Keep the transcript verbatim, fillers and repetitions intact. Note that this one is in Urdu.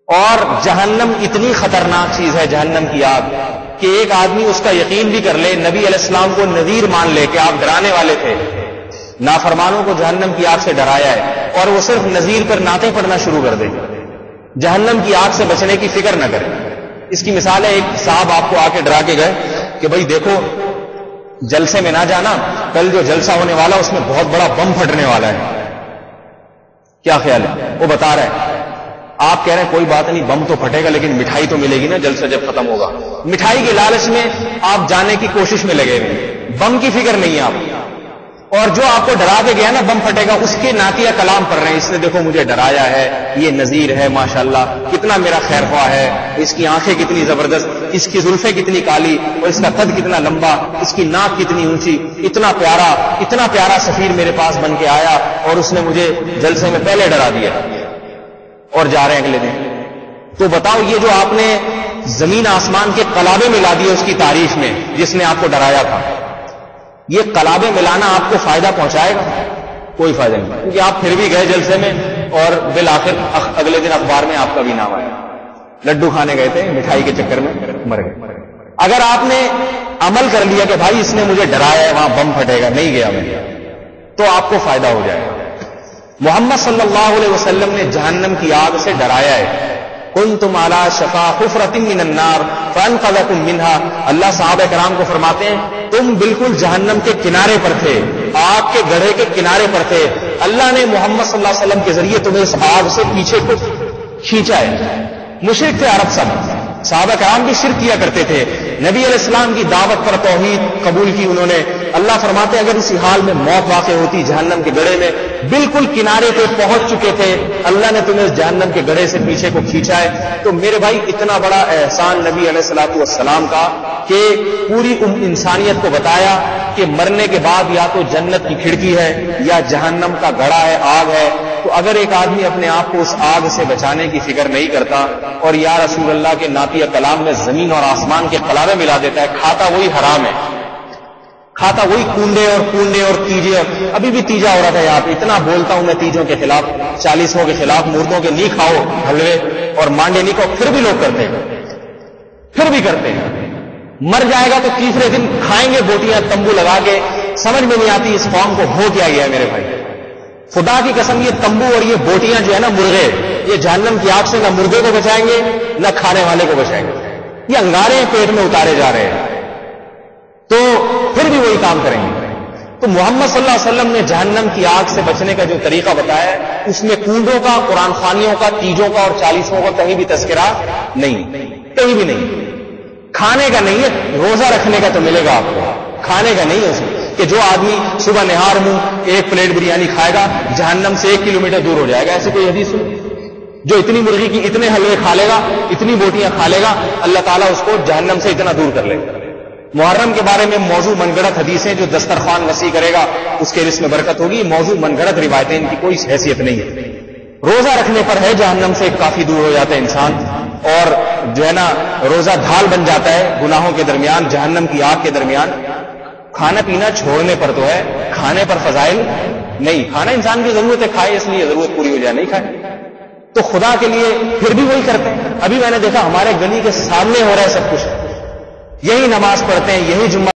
اور جہنم اتنی خطرناک چیز ہے، جہنم کی آگ، کہ ایک آدمی اس کا یقین بھی کر لے، نبی علیہ السلام کو نذیر مان لے کہ آپ ڈرانے والے تھے، نافرمانوں کو جہنم کی آگ سے ڈرایا ہے، اور وہ صرف نذیر پر نعتیں پڑھنا شروع کر دے، جہنم کی آگ سے بچنے کی فکر نہ کرے۔ اس کی مثال ہے، ایک صاحب آپ کو آ کے ڈرا کے گئے کہ بھائی دیکھو جلسے میں نہ جانا، کل جو جلسہ ہونے والا اس میں بہت بڑا بم پھٹنے والا ہے، کیا خیال ہے؟ وہ بتا رہے ہیں، آپ کہہ رہے ہیں کوئی بات نہیں، بم تو پھٹے گا لیکن مٹھائی تو ملے گی نا جلسہ جب ختم ہوگا۔ مٹھائی کے لالچ میں آپ جانے کی کوشش میں لگے ہوئے، بم کی فکر نہیں ہے آپ، اور جو آپ کو ڈرا کے گیا نا بم پھٹے گا، اس کے نعتیہ کلام پڑھ رہے ہیں، اس نے دیکھو مجھے ڈرایا ہے، یہ نذیر ہے، ماشاءاللہ کتنا میرا خیر خواہ ہے، اس کی آنکھیں کتنی زبردست، اس کی زلفیں کتنی کالی، اور اس کا قد کتنا لمبا، اس کی ناک کتنی اونچی، اتنا پیارا اتنا پیارا سفیر میرے پاس بن کے آیا، اور اس نے مجھے جلسے میں پہلے ڈرا دیا، اور جا رہے ہیں اگلے دن۔ تو بتاؤ یہ جو آپ نے زمین آسمان کے قلابے ملا دیے اس کی تعریف میں، جس نے آپ کو ڈرایا تھا، یہ قلابے ملانا آپ کو فائدہ پہنچائے گا؟ کوئی فائدہ نہیں، کیونکہ آپ پھر بھی گئے جلسے میں، اور بالآخر اگلے دن اخبار میں آپ کا بھی نام آیا، لڈو کھانے گئے تھے، مٹھائی کے چکر میں مر گئے۔ اگر آپ نے عمل کر لیا کہ بھائی اس نے مجھے ڈرایا ہے، وہاں بم پھٹے گا، نہیں گیا میں، تو آپ کو فائدہ ہو جائے گا۔ محمد صلی اللہ علیہ وسلم نے جہنم کی آگ سے ڈرایا ہے، کنتم علی شفا حفرۃ من النار فانقذکم منها۔ اللہ صحابہ کرام کو فرماتے ہیں تم بالکل جہنم کے کنارے پر تھے، آگ کے گڑھے کے کنارے پر تھے، اللہ نے محمد صلی اللہ علیہ وسلم کے ذریعے تمہیں اس آگ سے پیچھے کو کھینچا ہے۔ مشرک تھے عرب سب، صحابہ کرام بھی شرک کیا کرتے تھے، نبی علیہ السلام کی دعوت پر توحید قبول کی انہوں نے۔ اللہ فرماتے ہیں اگر اسی حال میں موت واقع ہوتی جہنم کے گڑھے میں، بالکل کنارے پہ پہنچ چکے تھے، اللہ نے تمہیں اس جہنم کے گڑھے سے پیچھے کو کھینچا ہے۔ تو میرے بھائی اتنا بڑا احسان نبی علیہ الصلوۃ والسلام کا کہ پوری انسانیت کو بتایا کہ مرنے کے بعد یا تو جنت کی کھڑکی ہے یا جہنم کا گڑھا ہے، آگ ہے۔ تو اگر ایک آدمی اپنے آپ کو اس آگ سے بچانے کی فکر نہیں کرتا اور یا رسول اللہ کے نعتیہ کلام میں زمین اور آسمان کے قلابے ملا دیتا ہے، کھاتا وہی حرام ہے، کھاتا وہی کنڈے اور کنڈے اور تیجے۔ ابھی بھی تیجا ہو رہا تھا یہاں پہ، اتنا بولتا ہوں میں تیجوں کے خلاف، چالیسوں کے خلاف، مردوں کے نہیں کھاؤ حلوے اور مانڈے نہیں کھاؤ، پھر بھی لوگ کرتے ہیں، پھر بھی کرتے ہیں۔ مر جائے گا تو تیسرے دن کھائیں گے بوٹیاں تمبو لگا کے، سمجھ میں نہیں آتی اس قوم کو ہو کیا گیا میرے بھائی۔ خدا کی قسم یہ تمبو اور یہ بوٹیاں جو ہے نا، مرغے، یہ جہنم کی آگ سے نہ مردے کو بچائیں گے نہ کھانے والے کو بچائیں گے، یہ انگارے پیٹ میں اتارے جا رہے ہیں، تو پھر بھی وہی کام کریں گے۔ تو محمد صلی اللہ علیہ وسلم نے جہنم کی آگ سے بچنے کا جو طریقہ بتایا ہے، اس میں کنڈوں کا، قرآن خوانیوں کا، تیجوں کا اور چالیسوں کا کہیں بھی تذکرہ نہیں، کہیں بھی نہیں۔ کھانے کا نہیں ہے، روزہ رکھنے کا تو ملے گا آپ کو، کھانے کا نہیں ہے اس میں، کہ جو آدمی صبح نہار منہ ایک پلیٹ بریانی کھائے گا جہنم سے ایک کلومیٹر دور ہو جائے گا، ایسی کوئی حدیث سنی؟ جو اتنی مرغی کی اتنے حلوے کھا لے گا، اتنی بوٹیاں کھا لے گا، اللہ تعالیٰ اس کو جہنم سے اتنا دور کر لے گا۔ محرم کے بارے میں موضوع من گڑت حدیثیں، جو دسترخوان وسیع کرے گا اس کے رزق میں برکت ہوگی، موضوع من گڑت روایتیں، ان کی کوئی حیثیت نہیں ہے۔ روزہ رکھنے پر ہے جہنم سے کافی دور ہو جاتا ہے انسان، اور جو ہے نا روزہ ڈھال بن جاتا ہے گناہوں کے درمیان، جہنم کی آگ کے درمیان۔ کھانا پینا چھوڑنے پر تو ہے، کھانے پر فضائل نہیں۔ کھانا انسان کی ضرورت ہے، کھائے اس لیے ضرورت پوری ہو جائے نہیں کھائے، تو خدا کے لیے پھر بھی وہی کرتے ہیں۔ ابھی میں نے دیکھا ہمارے گلی کے سامنے ہو رہا ہے سب کچھ، یہی نماز پڑھتے ہیں، یہی جمعہ